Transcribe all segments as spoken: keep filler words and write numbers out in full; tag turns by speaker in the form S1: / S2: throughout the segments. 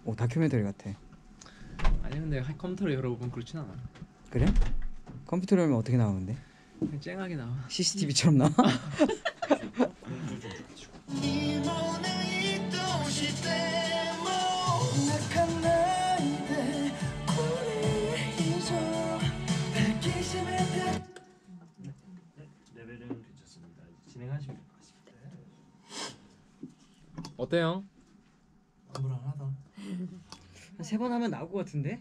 S1: 오 다큐멘터리 같아.
S2: 아니 근데 컴퓨터로 열어보면 그렇진 않아.
S1: 그래? 컴퓨터로 하면 어떻게 나오는데?
S2: 그냥 쨍하게 나와.
S1: 씨씨티비처럼 나와?
S3: 레벨은 괜찮습니다. 진행하시면 될 것 같습니다.
S2: 어때요?
S3: 불안하다.
S1: 한 세 번 하면 나올 것 같은데?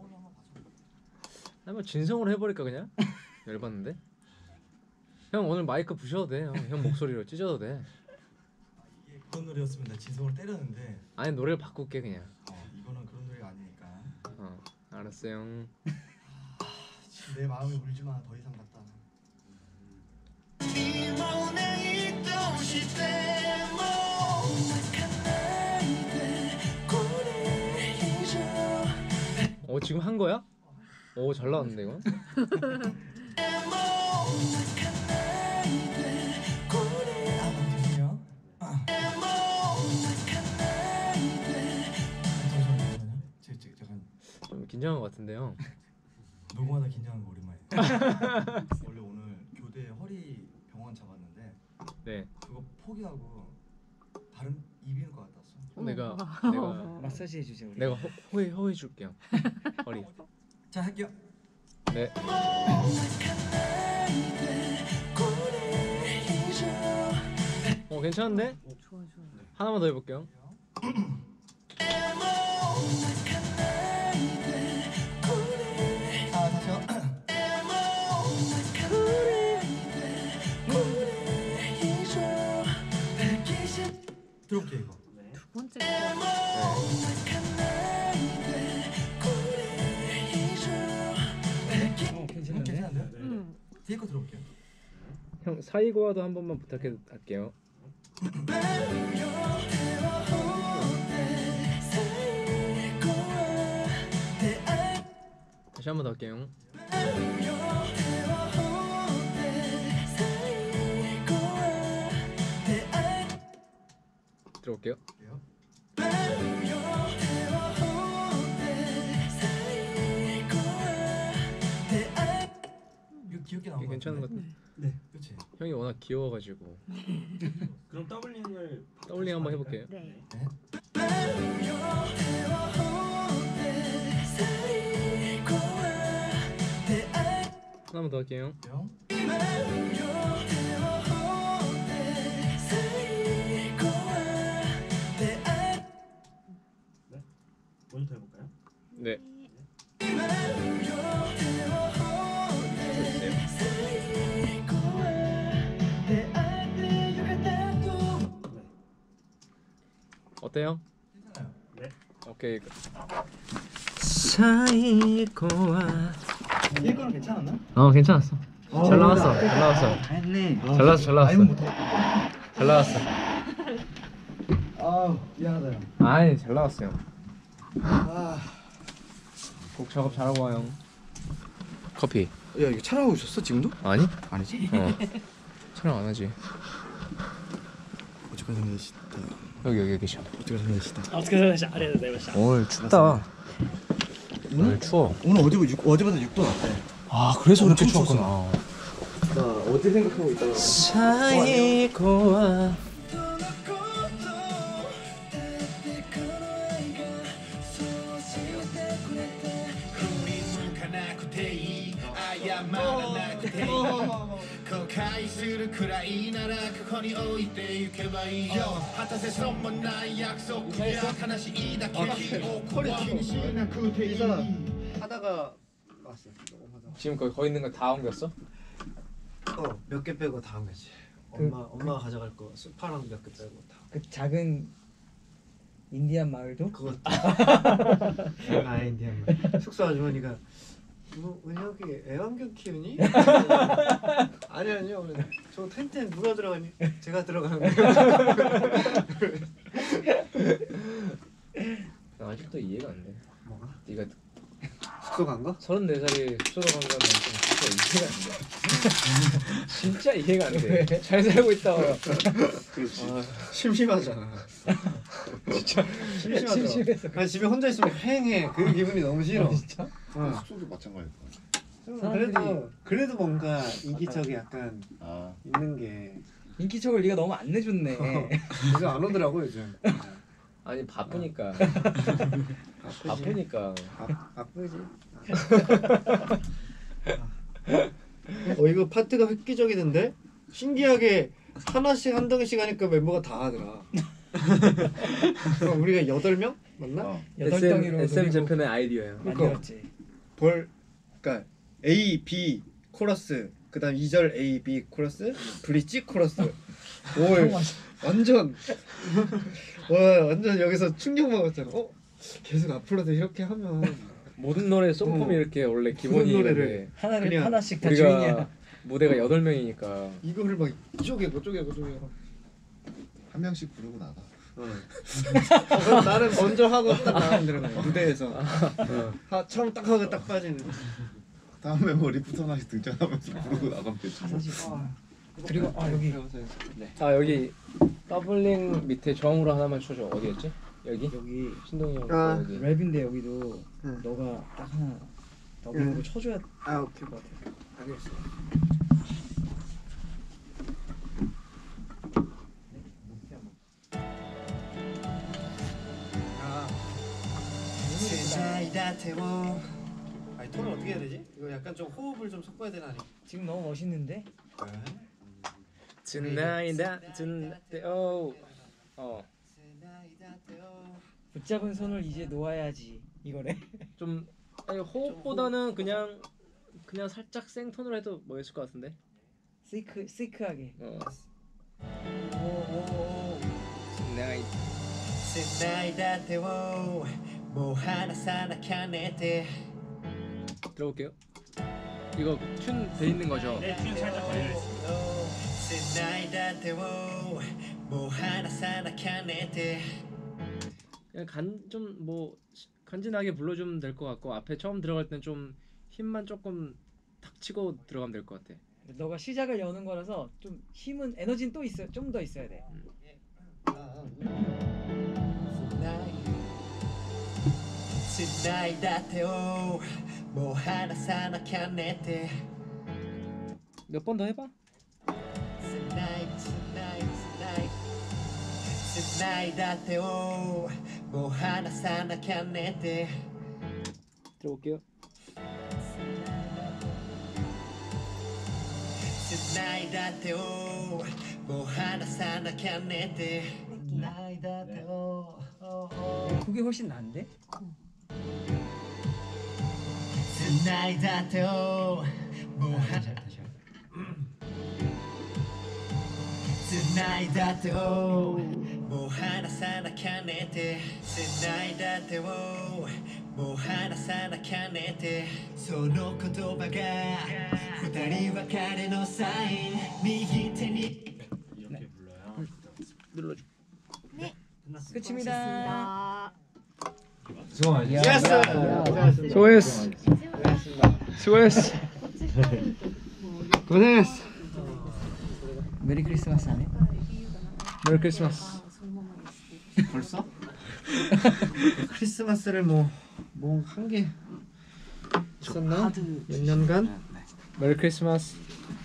S2: 한번 진성으로 해버릴까 그냥? 열받는데? 형 오늘 마이크 부셔도 돼. 형, 형 목소리로 찢어도 돼.
S3: 이게 그런 노래였으면 나 진성을 때렸는데.
S2: 아니 노래를 바꿀게 그냥.
S3: 어, 이거는 그런 노래가 아니니까.
S2: 어 알았어요.
S3: 내 마음이 울지마 더 이상 같다.
S2: 어 지금 한 거야? 오 잘 나왔는데 이거. 좀 긴장한 것 같은데요.
S3: 녹음하다 긴장한 거 오랜만에. 원래 오늘 교대 허리 병원 잡았는데
S2: 네.
S3: 그거 포기하고 다른 이비인후과 갔다 왔어.
S2: 내가 내가
S1: 마사지 해주세요. 우리.
S2: 내가 허, 호해 호해 줄게요. 허리.
S3: 자 할게요.
S2: 네. 어 괜찮은데?
S4: 좋아 좋아.
S2: 하나만 더 해볼게요.
S3: 아 다시요. 들어볼게 이거.
S4: 두 번째 거.
S1: 어
S3: 괜찮은데?
S1: 괜찮은데?
S4: 응.
S3: 뒤에 거 들어볼게요.
S2: 형 사이고와도 한 번만 부탁해 할게요. 다시 한 번 더 할게요. 들어볼게요.
S3: 이거 귀엽게 나온
S2: 이게
S3: 거
S2: 괜찮은 것 같아.
S3: 네, 그렇지.
S2: 형이 워낙 귀여워가지고.
S3: 그럼 더블링을
S2: 더블링 한번 해볼게요.
S4: 네.
S2: 하나만 더 할게요.
S3: 먼저 해볼까요?
S2: 네. 어때요?
S3: 괜찮아요. 네.
S2: 오케이. 사이고와.
S3: 뒤에 거는 괜찮았나?
S2: 어 괜찮았어. 잘 나왔어. 잘 나왔어.
S3: 했네.
S2: 잘 나왔어. 잘 나왔어. 잘 나왔어.
S3: 아 미안하다 형.
S2: 아이 잘 나왔어요.
S3: 아,
S2: 곡 작업 잘하고 와요. 커피.
S3: 야 이거 촬영하고 있었어 지금도?
S2: 아니?
S3: 아니지?
S2: 어. 촬영 안 하지.
S3: 어쨌건 생각하시다.
S2: 여기 여기 계셔.
S3: 어쨌건 생각하시다.
S5: お疲れ様でした。ありがとうございました。
S2: 오늘 춥다. 오늘 추워.
S3: 오늘 어제 육 어제보다 육 도 낮대.
S2: 아 그래서 그렇게
S3: 엄청
S2: 추웠구나.
S3: 나 어제 생각하고 있다가.
S2: 사이고와.
S3: 하다가 왔어.
S2: 지금 거기 거기 있는 거 다 옮겼어?
S3: 어, 몇 개 빼고 다 한 거지. 엄마 엄마가 가져갈 거 소파랑 몇 개 빼고 다.
S1: 그 작은 인디안 마을도?
S3: 그것도. 아 인디안 숙소 아주머니가 뭐, 왜 여기 애완견 키우니? 아니 아니요. 저 텐트에 누가 들어가니? 제가 들어가는 거예요.
S2: 나 아직도 이해가 안 돼.
S3: 뭐가?
S2: 네가
S3: 숙소 간 거?
S2: 서른네 살에 숙소로 간 거는 좀 진짜 이해가 안 돼. 진짜 이해가 안 돼. 잘 살고 있다.
S3: 그렇지. 아, 심심하잖아. 진짜 심심하죠.
S1: 심심해서.
S3: 아니 집에 혼자 있으면 휑해. 그 기분이 너무 싫어.
S1: 아, 진짜?
S3: 어.
S4: 숙소도 마찬가지일 거 같아.
S3: 그래도 그래도 뭔가 인기척이 약간
S4: 아,
S3: 있는 게
S1: 인기척을 네가 너무 안 내줬네.
S3: 요즘 안 오더라고 요즘.
S2: 아니 바쁘니까. 바쁘니까.
S3: 바, 바쁘지. 어 이거 파트가 획기적이던데? 신기하게 하나씩 한 덩이씩 하니까 멤버가 다 하더라. 그럼 우리가 여덟 명 맞나?
S4: 어.
S1: 여덟
S2: 에스엠
S1: 덩이로
S2: 에스엠
S1: 노리고
S2: 재팬의 아이디어예요.
S1: 만들었지.
S3: 벌 그러니까 A, B 코러스 그다음 이 절 A, B 코러스 브릿지 코러스 올 완전 와 완전 여기서 충격 먹었잖아. 어 계속 앞으로도 이렇게 하면
S2: 모든 노래 송폼이
S3: 어.
S2: 이렇게 원래
S3: 모든
S2: 기본이는데
S3: 노래를
S1: 하나를
S3: 그냥
S1: 하나씩 다 주인이야.
S2: 우리가 무대가 여덟 명이니까
S3: 이거를 막 쪼개고 쪼개고 쪼개고.
S4: 한 명씩 부르고 나가.
S3: 어. 그럼 나는 먼저 하고 딱 나가면 되는 거야 무대에서.
S2: 어.
S3: 하, 처음 딱 하고 딱 빠지는.
S4: 다음 멤버 리프터 나시 등장하면서 부르고 나가면 되지.
S1: 사실. 그리고 아 여기
S2: 아 여기 더블링 밑에 정으로 하나만 쳐줘. 어디였지? 여기?
S1: 여기
S2: 신동이 형
S3: 아.
S2: 여기.
S1: 랩인데 여기도
S3: 응.
S1: 너가 딱 하나 더빙으로
S3: 응.
S1: 쳐줘야
S3: 아 오케이.
S1: 될 것 같아.
S3: 알겠어. 아. 아니 톤을 어떻게 해야 되지? 이거 약간 좀 호흡을 좀 섞어야 되나 아니?
S1: 지금 너무 멋있는데?
S2: Tonight, tonight, oh. 어.
S1: 붙잡은 손을 이제 놓아야지 이거래.
S2: 좀 아니 호흡보다는 그냥 그냥 살짝 생톤으로 해도 멋있을 것 같은데.
S1: 시크 시크하게.
S2: 어.
S1: 오오오.
S2: Tonight. 들어볼게요. 이거 튠 돼 있는 거죠?
S5: 네, 튠 살짝 걸려 있습니다.
S2: 그냥 간 좀 뭐 간지나게 불러주면 될 것 같고 앞에 처음 들어갈 땐 좀 힘만 조금 탁 치고 들어가면 될 것 같아.
S1: 너가 시작을 여는 거라서 좀 힘은 에너지는 또 있어. 좀 더 있어야 돼.
S2: 몇 번 더 해봐. 들어볼게요.
S1: 그게 훨씬 나은데?
S5: 이렇게 불러요.
S2: 눌러줘.
S1: 끝입니다.
S3: 예스.
S2: 수고했어. 수고했어.
S3: 고생했어.
S1: 메리 크리스마스 안 해?
S2: 메리 크리스마스.
S3: 벌써? 크리스마스를 뭐 뭐 한 게 있었나? 몇 년간?
S2: 메리 크리스마스.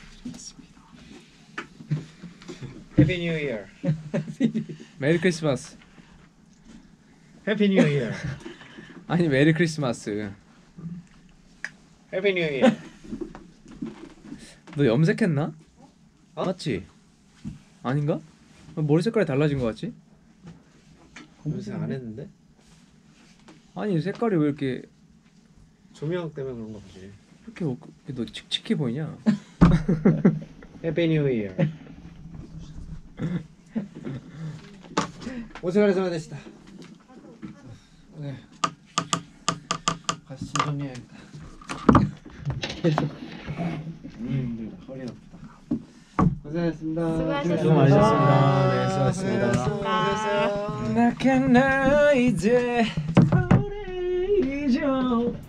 S3: 해피 뉴 이어.
S2: 메리 크리스마스.
S3: 해피 뉴 이어.
S2: 아니 메리 크리스마스.
S3: 해피 뉴 이어.
S2: 너 염색했나?
S3: 어?
S2: 맞지? 아닌가? 머리 색깔이 달라진 것 같지?
S3: 요새 안 했는데?
S2: 아니 색깔이 왜 이렇게
S3: 조명 때문에 그런 거 보지.
S2: 이렇게 뭐- 너 칙칙해 보이냐?
S3: 해피 뉴 이어. 오세가레사마 데시다. 네. 가서 짐 정리해야겠다. 음, 허리 아프다. 고생하셨습니다.
S6: 수고하셨습니다.
S2: 수고 많으셨습니다. 네, 수고하셨습니다.
S3: 수고하셨어요.
S2: 나간 나 이제 잊어